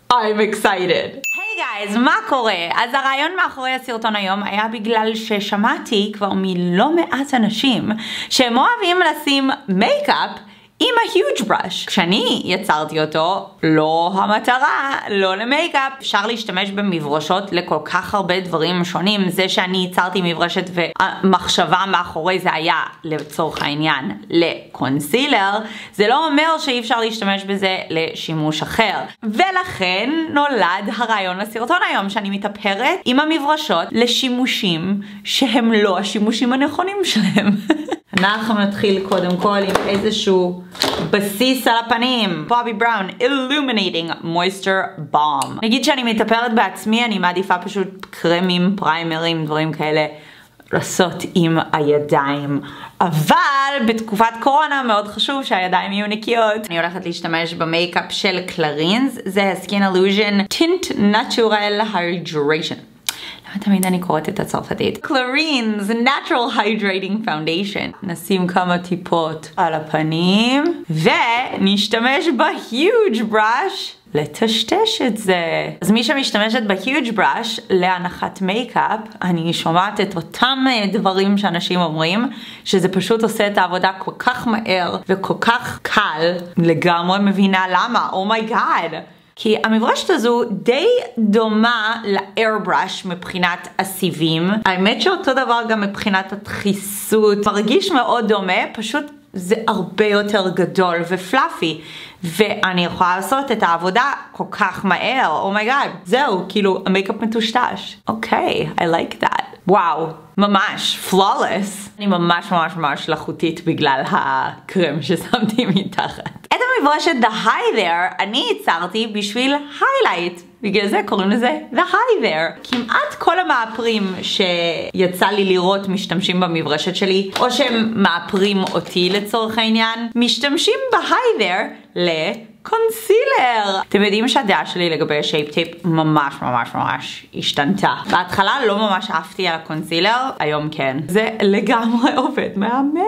I'm excited. היי גייז, מה קורה? אז הרעיון מאחורי הסרטון היום היה בגלל ששמעתי כבר מלא מעט אנשים שהם אוהבים לשים מייקאפ עם ה-huge brush. כשאני יצרתי אותו, לא המטרה, לא למייקאפ. אפשר להשתמש במברשות לכל כך הרבה דברים שונים. זה שאני יצרתי מברשת והמחשבה מאחורי זה היה לצורך העניין לקונסילר, זה לא אומר שאי אפשר להשתמש בזה לשימוש אחר. ולכן נולד הרעיון לסרטון היום, שאני מתאפרת עם המברשות לשימושים שהם לא השימושים הנכונים שלהם. אנחנו נתחיל קודם כל עם איזשהו בסיס על הפנים. בובי בראון Illuminating Moisture Balm. נגיד שאני מתאפרת בעצמי, אני מעדיפה פשוט קרמים, פריימרים, דברים כאלה לעשות עם הידיים. אבל בתקופת קורונה מאוד חשוב שהידיים יהיו נקיות. אני הולכת להשתמש במייקאפ של קלרינס, זה Skin Illusion Tint Natural Hydration. תמיד אני קוראת את הצרפתית. קלרינס Natural Hydrating Foundation. נשים כמה טיפות על הפנים ונשתמש ב-huge brush לטשטש את זה. אז מי שמשתמשת ב-huge brush להנחת מייקאפ, אני שומעת את אותם דברים שאנשים אומרים, שזה פשוט עושה את העבודה כל כך מהר וכל כך קל. לגמרי מבינה למה. אומייגאד. כי המברשת הזו די דומה לאייrbrush מבחינת הסיבים. האמת שאותו דבר גם מבחינת הדחיסות. מרגיש מאוד דומה, פשוט זה הרבה יותר גדול ופלאפי. ואני יכולה לעשות את העבודה כל כך מהר. אומייגאד, זהו, כאילו המייקאפ מטושטש. אוקיי, I like that. וואו, ממש, flawless. אני ממש לחוטית בגלל הקרם ששמתי מתחת. את המברשת The Hi There אני ייצרתי בשביל highlight. בגלל זה קוראים לזה The Hi There. כמעט כל המאפרים שיצא לי לראות משתמשים במברשת שלי, או שהם מאפרים אותי לצורך העניין, משתמשים ב-Hi There לקונסילר. אתם יודעים שהדעה שלי לגבי השייפ טייפ ממש השתנתה. בהתחלה לא ממש אהבתי על הקונסילר, היום כן. זה לגמרי עובד מהמם.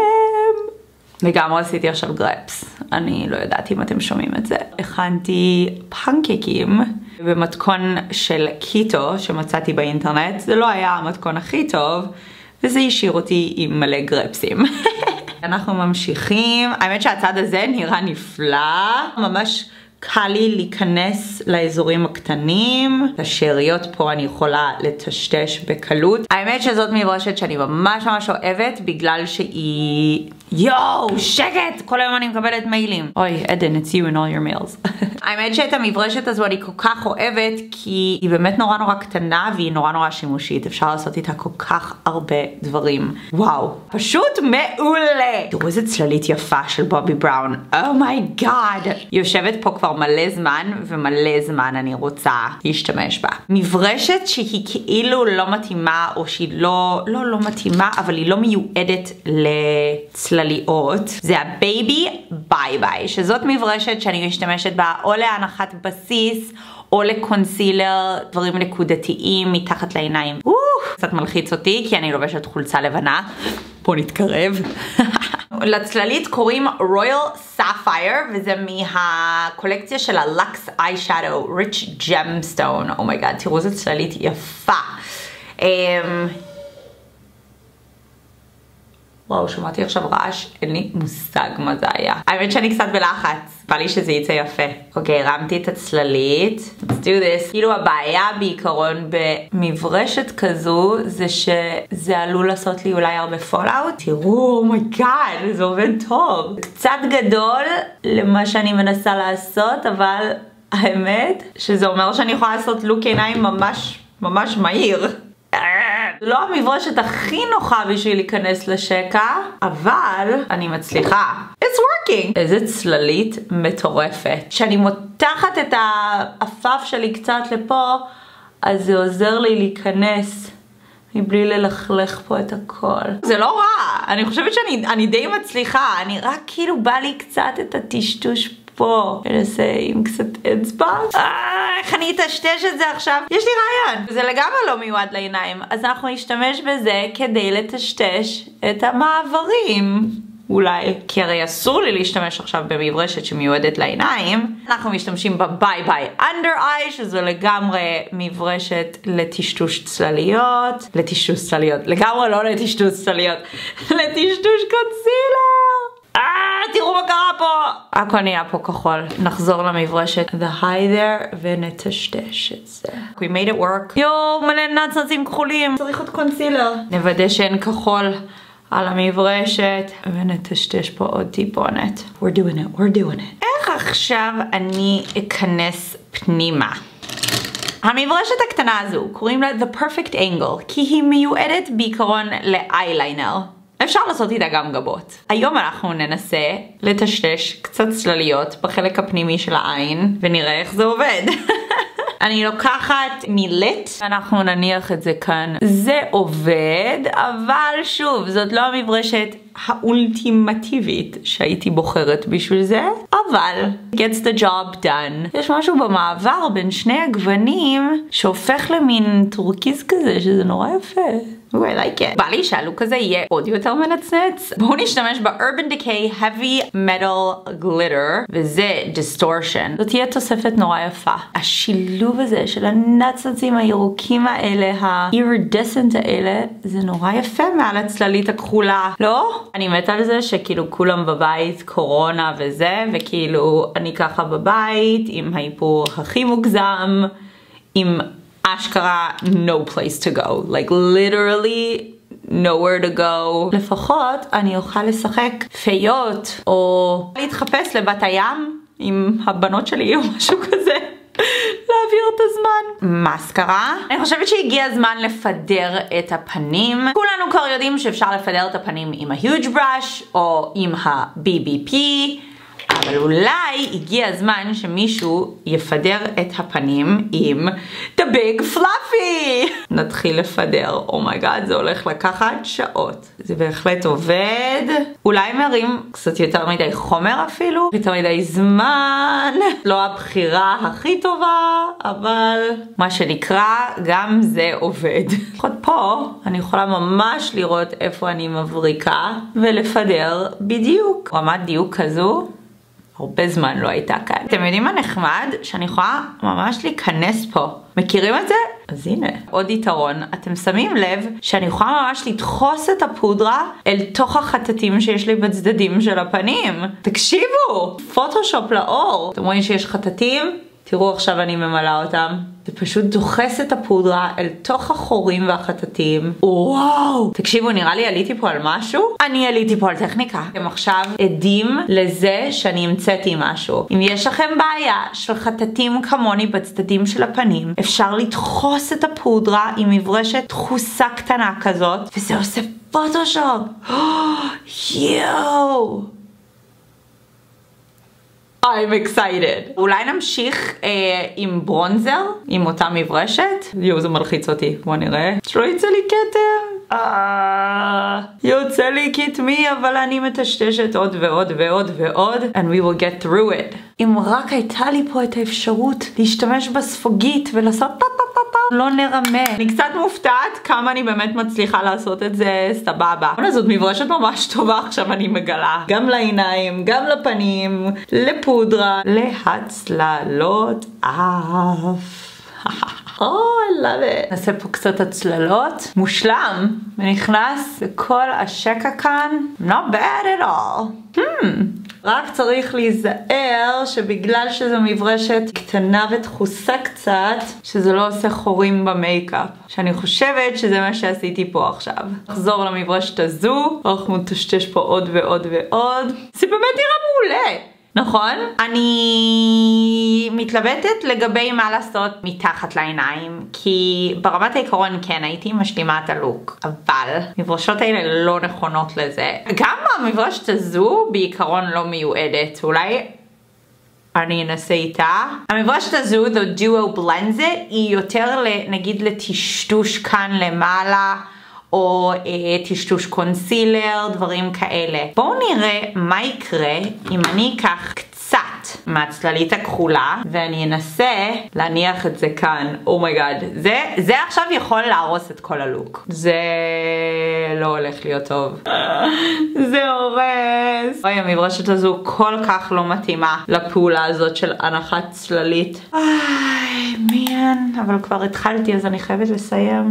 לגמרי עשיתי עכשיו גרפס. אני לא יודעת אם אתם שומעים את זה. הכנתי פנקקים במתכון של קיטו שמצאתי באינטרנט. זה לא היה המתכון הכי טוב, וזה השאיר אותי עם מלא גרפסים. אנחנו ממשיכים. האמת שהצד הזה נראה נפלא. ממש קל לי להיכנס לאזורים הקטנים. את השאריות פה אני יכולה לטשטש בקלות. האמת שזאת מברשת שאני ממש אוהבת, בגלל שהיא... יואו, שקט! כל היום אני מקבלת מיילים. אוי, עדן, it's you in all your mails. האמת שאת המברשת הזו אני כל כך אוהבת, כי היא באמת נורא קטנה, והיא נורא שימושית. אפשר לעשות איתה כל כך הרבה דברים. וואו, פשוט מעולה! תראו איזה צללית יפה של בובי בראון. אומייגאד! היא יושבת פה כבר מלא זמן, ומלא זמן אני רוצה להשתמש בה. מברשת שהיא כאילו לא מתאימה, או שהיא לא מתאימה, אבל היא לא מיועדת לצלליות. זה הבייבי ביי ביי, שזאת מברשת שאני משתמשת בה או להנחת בסיס, או לקונסילר, דברים נקודתיים מתחת לעיניים. קצת מלחיץ אותי, כי אני לובשת חולצה לבנה. בוא נתקרב. לצללית קוראים Royal Sapphire, וזה מהקולקציה של ה-Luxe Eyeshadow Rich Gemstone. אומייגאד, תראו איזה צללית יפה. וואו, שמעתי עכשיו רעש, אין לי מושג מה זה היה. האמת שאני קצת בלחץ, בא לי שזה יצא יפה. אוקיי, הרמתי את הצללית. Let's do this. כאילו הבעיה בעיקרון במברשת כזו, זה שזה עלול לעשות לי אולי הרבה פולאוט. תראו, אומייגאד, זה עובד טוב. קצת גדול למה שאני מנסה לעשות, אבל האמת שזה אומר שאני יכולה לעשות לוק עיניים ממש מהיר. לא המברשת הכי נוחה בשביל להיכנס לשקע, אבל אני מצליחה. It's working! איזה צללית מטורפת. כשאני מותחת את האפף שלי קצת לפה, אז זה עוזר לי להיכנס מבלי ללכלך פה את הכל. זה לא רע. אני חושבת שאני די מצליחה. אני רק כאילו בא לי קצת את הטשטוש פה. ננסה עם קצת אצבע. איך אני אטשטש את זה עכשיו? יש לי רעיון. זה לגמרי לא מיועד לעיניים. אז אנחנו נשתמש בזה כדי לטשטש את המעברים. אולי, כי הרי אסור לי להשתמש עכשיו במברשת שמיועדת לעיניים. אנחנו משתמשים בביי ביי אנדר איי, שזו לגמרי מברשת לטשטוש צלליות. לגמרי לא לטשטוש צלליות, לטשטוש קונסילר. תראו מה קרה פה. הכל נהיה פה כחול. נחזור למברשת The Hi There ונטשטש את זה. We made it work. יואו, מלא נצנצים כחולים. צריך עוד קונסילר. נוודא שאין כחול על המברשת ונטשטש פה עוד טיפונת. We're doing it. איך עכשיו אני אכנס פנימה? המברשת הקטנה הזו קוראים לה The Perfect Angle, כי היא מיועדת בעיקרון לאייליינר. אפשר לעשות איתה גם גבות. היום אנחנו ננסה לטשטש קצת צלליות בחלק הפנימי של העין, ונראה איך זה עובד. אני לוקחת מילט, אנחנו נניח את זה כאן. זה עובד, אבל שוב, זאת לא המברשת האולטימטיבית שהייתי בוחרת בשביל זה, אבל gets the job done. יש משהו במעבר בין שני הגוונים שהופך למין טורקיז כזה, שזה נורא יפה. I like it. בא לי שהלוק הזה יהיה עוד יותר מנצנץ. בואו נשתמש ב-Urban Decay Heavy Metal Glitter, וזה Distortion. זאת תהיה תוספת נורא יפה. השילוב הזה של הנצנצים הירוקים האלה, ה-iridescent האלה, זה נורא יפה מעל הצללית הכחולה. לא? אני מתה על זה שכאילו כולם בבית קורונה וזה, וכאילו אני ככה בבית עם האיפור הכי מוגזם, עם אשכרה no place to go, like literally nowhere to go. לפחות אני אוכל לשחק פיות או להתחפש לבת הים עם הבנות שלי או משהו כזה. להעביר את הזמן. מסקרה. אני חושבת שהגיע הזמן לפדר את הפנים. כולנו כבר יודעים שאפשר לפדר את הפנים עם ה-Huge Brush או עם ה-BBP, אבל אולי הגיע הזמן שמישהו יפדר את הפנים עם The Big Fluffy. נתחיל לפדר. אומייגאד, זה הולך לקחת שעות. זה בהחלט עובד. אולי מרים קצת יותר מדי חומר אפילו. יותר מדי זמן. לא הבחירה הכי טובה, אבל מה שנקרא, גם זה עובד. לפחות פה אני יכולה ממש לראות איפה אני מבריקה ולפדר בדיוק. רמת דיוק כזו הרבה זמן לא הייתה כאן. אתם יודעים מה נחמד? שאני יכולה ממש להיכנס פה. מכירים את זה? אז הנה. עוד יתרון. אתם שמים לב שאני יכולה ממש לדחוס את הפודרה אל תוך החטטים שיש לי בצדדים של הפנים. תקשיבו! פוטושופ לאור. אתם רואים שיש חטטים? תראו עכשיו אני ממלאה אותם. זה פשוט דוחס את הפודרה אל תוך החורים והחטטים. וואו! תקשיבו, נראה לי עליתי פה על משהו? אני עליתי פה על טכניקה. אתם עכשיו עדים לזה שאני המצאתי משהו. אם יש לכם בעיה של חטטים כמוני בצדדים של הפנים, אפשר לדחוס את הפודרה עם מברשת דחוסה קטנה כזאת, וזה עושה פוטושופ. יואו! I'm excited. אולי נמשיך עם ברונזר, עם אותה מברשת. יואו, זה מלחיץ אותי. בוא נראה. שלא יצא לי כתם. יוצא לי כתמי, אבל אני מטשטשת עוד ועוד ועוד ועוד. And we will get through it. אם רק הייתה לי פה את האפשרות להשתמש בספוגית ולעשות לא נרמה. אני קצת מופתעת כמה אני באמת מצליחה לעשות את זה סבבה. זאת מברשת ממש טובה, עכשיו אני מגלה. גם לעיניים, גם לפנים, לפודרה, להצללות אף. Oh, I love it. נעשה פה קצת הצללות. מושלם. ונכנס לכל השקע כאן. Not bad at all. רק צריך להיזהר שבגלל שזו מברשת קטנה ודחוסה קצת, שזה לא עושה חורים במייקאפ. שאני חושבת שזה מה שעשיתי פה עכשיו. נחזור למברשת הזו. אנחנו נטשטש פה עוד ועוד ועוד. זה באמת נראה מעולה. נכון? אני מתלבטת לגבי מה לעשות מתחת לעיניים, כי ברמת העיקרון כן הייתי משלימה את הלוק, אבל המברשות האלה לא נכונות לזה. גם המברשת הזו בעיקרון לא מיועדת, אולי אני אנסה איתה. המברשת הזו, The Duo Blends It, היא יותר נגיד לטשטוש כאן למעלה, או טשטוש קונסילר, דברים כאלה. בואו נראה מה יקרה אם אני אקח קצת מהצללית הכחולה, ואני אנסה להניח את זה כאן. אומייגאד, זה עכשיו יכול להרוס את כל הלוק. זה לא הולך להיות טוב. זה הורס. אוי, המברשת הזו כל כך לא מתאימה לפעולה הזאת של הנחת צללית. מן, אבל כבר התחלתי אז אני חייבת לסיים.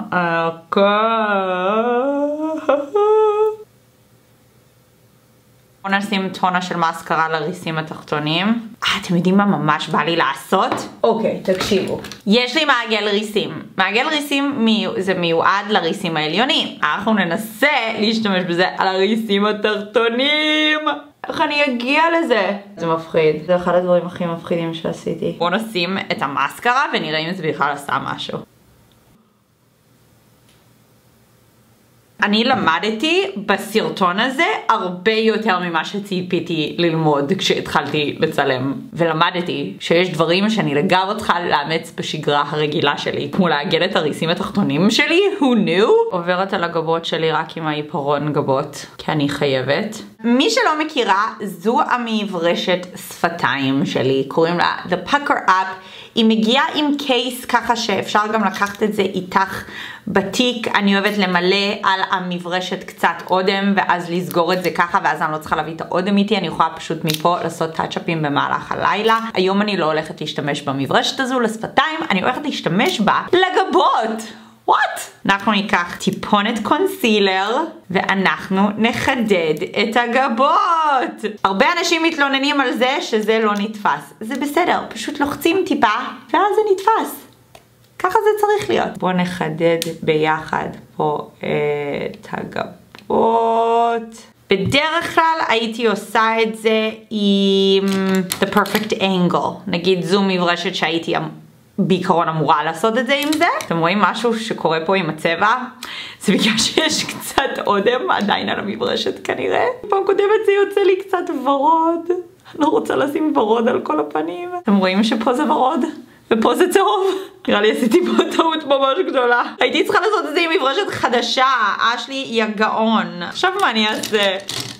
בוא נשים טונה של מאסקרה לריסים התחתונים. אתם יודעים מה ממש בא לי לעשות? אוקיי, תקשיבו. יש לי מעגל ריסים. מעגל ריסים זה מיועד לריסים העליונים. אנחנו ננסה להשתמש בזה על הריסים התחתונים. איך אני אגיע לזה? זה מפחיד. זה אחד הדברים הכי מפחידים שעשיתי. בוא נשים את המאסקרה ונראה אם זה בכלל עשה משהו. אני למדתי בסרטון הזה הרבה יותר ממה שציפיתי ללמוד כשהתחלתי לצלם. ולמדתי שיש דברים שאני לגמרי צריכה לאמץ בשגרה הרגילה שלי. כמו לעגל את הריסים התחתונים שלי, who knew? עוברת על הגבות שלי רק עם העיפרון גבות, כי אני חייבת. מי שלא מכירה, זו המברשת שפתיים שלי. קוראים לה The Pucker Up. היא מגיעה עם קייס ככה שאפשר גם לקחת את זה איתך בתיק. אני אוהבת למלא על המברשת קצת אודם ואז לסגור את זה ככה, ואז אני לא צריכה להביא את האודם איתי. אני יכולה פשוט מפה לעשות טאצ'אפים במהלך הלילה. היום אני לא הולכת להשתמש במברשת הזו לשפתיים, אני הולכת להשתמש בה לגבות. What? אנחנו ניקח טיפונת קונסילר ואנחנו נחדד את הגבות. הרבה אנשים מתלוננים על זה שזה לא נתפס. זה בסדר, פשוט לוחצים טיפה ואז זה נתפס. ככה זה צריך להיות. בואו נחדד ביחד פה את הגבות. בדרך כלל הייתי עושה את זה עם the perfect angle. נגיד זו מברשת שהייתי בעיקרון אמורה לעשות את זה עם זה. אתם רואים משהו שקורה פה עם הצבע? זה בגלל שיש קצת אודם עדיין על המברשת כנראה. פעם קודמת זה יוצא לי קצת ורוד. אני לא רוצה לשים ורוד על כל הפנים. אתם רואים שפה זה ורוד? ופה זה צהוב. נראה לי עשיתי פה טעות ממש גדולה. הייתי צריכה לעשות את זה עם מברשת חדשה. אשלי היא הגאון. עכשיו מה אני אעשה?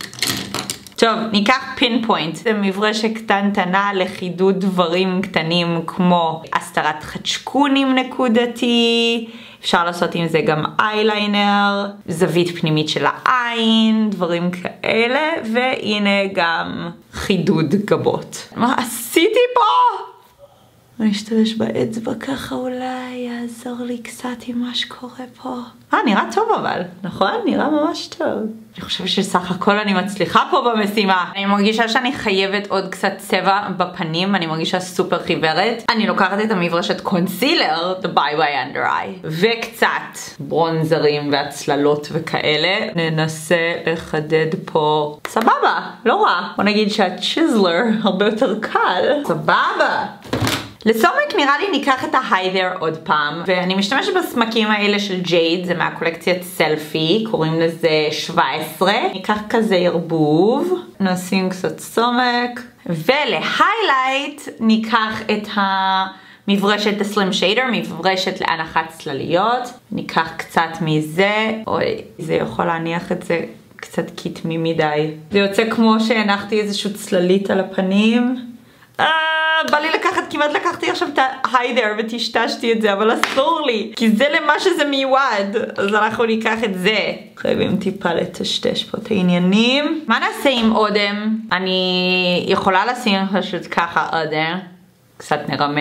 טוב, ניקח פינפוינט. זה מברשת קטנטנה לחידוד דברים קטנים כמו הסתרת חדשקונים נקודתי. אפשר לעשות עם זה גם אייליינר, זווית פנימית של העין, דברים כאלה. והנה גם חידוד גבות. מה עשיתי פה? אני אשתמש באצבע ככה, אולי יעזור לי קצת עם מה שקורה פה. נראה טוב אבל, נכון? נראה ממש טוב. אני חושבת שסך הכל אני מצליחה פה במשימה. אני מרגישה שאני חייבת עוד קצת צבע בפנים, אני מרגישה סופר חיוורת. אני לוקחת את המברשת קונסילר, the Bye Bye Under Eye, וקצת ברונזרים והצללות וכאלה. ננסה לחדד פה. סבבה, לא רע. בוא נגיד שהצ'יזלר הרבה יותר קל. סבבה. לסומק נראה לי ניקח את ההיידר עוד פעם, ואני משתמשת בסמקים האלה של ג'ייד, זה מהקולקציית סלפי, קוראים לזה 17. ניקח כזה ערבוב, נשים קצת סומק, ולהיילייט ניקח את המברשת הסלים שיידר, מברשת להנחת צלליות. ניקח קצת מזה, אוי, זה יכול להניח את זה קצת כתמי מדי. זה יוצא כמו שהנחתי איזשהו צללית על הפנים. בא לי לקחת, כמעט לקחתי עכשיו את ההיידר וטשטשתי את זה, אבל אסור לי, כי זה למה שזה מיועד. אז אנחנו ניקח את זה. חייבים טיפה לטשטש פה את העניינים. מה נעשה עם אודם? אני יכולה לשים פשוט ככה אודם. קצת נרמה.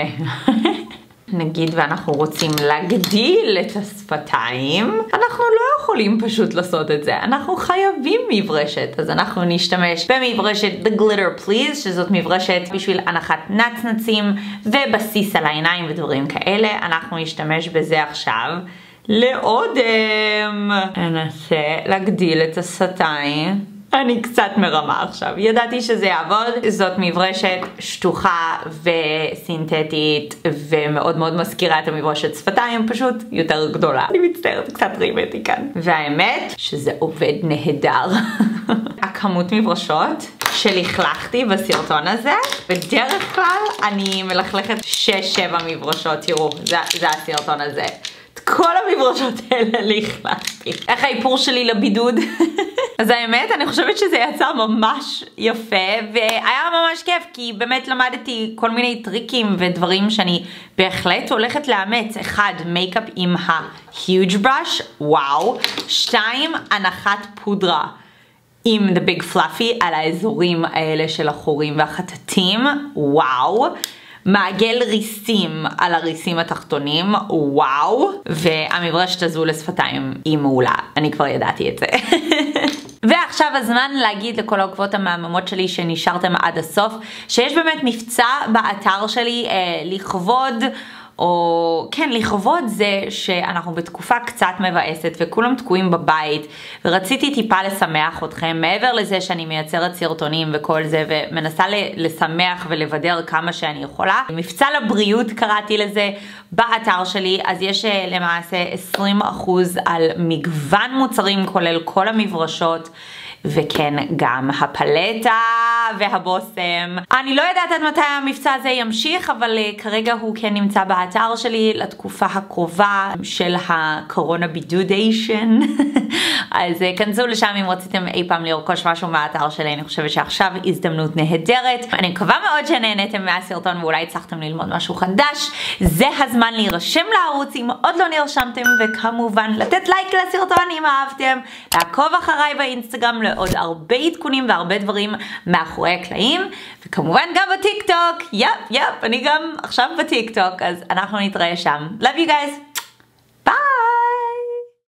נגיד ואנחנו רוצים להגדיל את השפתיים, אנחנו לא יכולים פשוט לעשות את זה, אנחנו חייבים מברשת. אז אנחנו נשתמש במברשת The Glitter Please, שזאת מברשת בשביל הנחת נצנצים ובסיס על העיניים ודברים כאלה. אנחנו נשתמש בזה עכשיו לאודם. ננסה להגדיל את השפתיים. אני קצת מרמה עכשיו, ידעתי שזה יעבוד. זאת מברשת שטוחה וסינתטית ומאוד מאוד מזכירה את המברשת שפתיים, פשוט יותר גדולה. אני מצטערת, קצת רימתי כאן. והאמת שזה עובד נהדר. הכמות מברשות שלכלכתי בסרטון הזה, בדרך כלל אני מלכלכת 6-7 מברשות, תראו, זה הסרטון הזה. את כל המברשות האלה לכלכתי. איך האיפור שלי לבידוד? אז האמת, אני חושבת שזה יצא ממש יפה, והיה ממש כיף, כי באמת למדתי כל מיני טריקים ודברים שאני בהחלט הולכת לאמץ. 1, מייקאפ עם ה-huge brush, וואו. 2, הנחת פודרה עם the big fluffy על האזורים האלה של החורים והחטטים, וואו. מעגל ריסים על הריסים התחתונים, וואו. והמברשת הזו לשפתיים היא מעולה, אני כבר ידעתי את זה. ועכשיו הזמן להגיד לכל העוקבות המהממות שלי שנשארתם עד הסוף, שיש באמת מבצע באתר שלי לכבוד, או כן, לכבוד זה שאנחנו בתקופה קצת מבאסת וכולם תקועים בבית, ורציתי טיפה לשמח אתכם, מעבר לזה שאני מייצרת סרטונים וכל זה, ומנסה לשמח ולבדר כמה שאני יכולה. מבצע לבריאות קראתי לזה באתר שלי, אז יש למעשה 20% על מגוון מוצרים כולל כל המברשות, וכן גם הפלטה והבוסם. אני לא יודעת עד מתי המבצע הזה ימשיך, אבל כרגע הוא כן נמצא באתר שלי לתקופה הקרובה של הקורונה בידודיישן. אז כנסו לשם אם רציתם אי פעם לרכוש משהו מהאתר שלי, אני חושבת שעכשיו הזדמנות נהדרת. אני מקווה מאוד שנהנתם מהסרטון ואולי הצלחתם ללמוד משהו חדש. זה הזמן להירשם לערוץ אם עוד לא נרשמתם, וכמובן לתת לייק לסרטון אם אהבתם, לעקוב אחריי באינסטגרם לעוד הרבה עדכונים והרבה דברים מאחורי הקלעים, וכמובן גם בטיק טוק. יפ, אני גם עכשיו בטיק טוק, אז אנחנו נתראה שם. Love you guys!